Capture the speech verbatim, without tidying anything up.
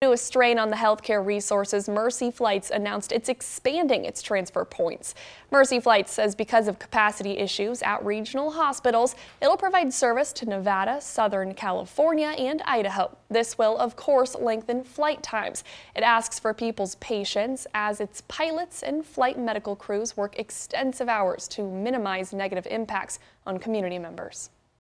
A strain on the healthcare resources, Mercy Flights announced it's expanding its transfer points. Mercy Flights says because of capacity issues at regional hospitals, it'll provide service to Nevada, Southern California, and Idaho. This will, of course, lengthen flight times. It asks for people's patience as its pilots and flight medical crews work extensive hours to minimize negative impacts on community members.